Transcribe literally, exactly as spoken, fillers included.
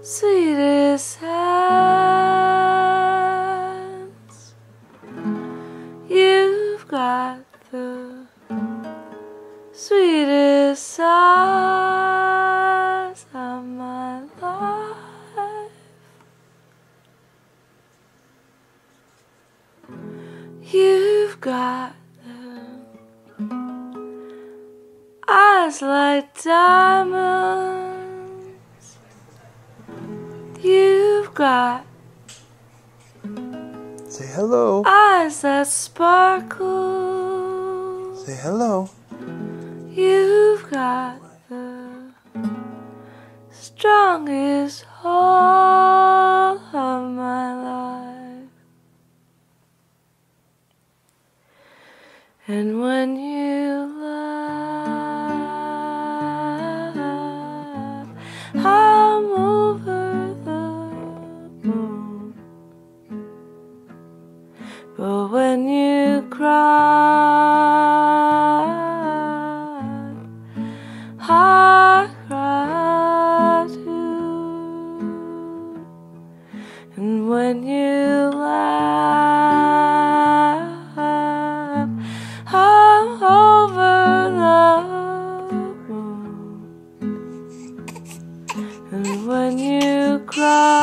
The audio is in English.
sweetest hands. You've got the sweetest eyes of my life. You've got the eyes like diamonds. You've got say hello. Eyes that sparkle. Say hello. You've got the strongest hold of my life. And when you laugh, I'm over the moon. But when you cry, I cry too. And when you laugh, I'm over the moon. And when you cry,